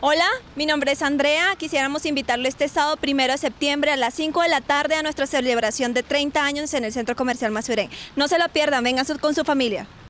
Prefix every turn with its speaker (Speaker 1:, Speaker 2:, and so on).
Speaker 1: Hola, mi nombre es Andrea. Quisiéramos invitarlo este sábado 1 de septiembre a las 5 de la tarde a nuestra celebración de 30 años en el Centro Comercial Masuren. No se lo pierdan, vengan con su familia.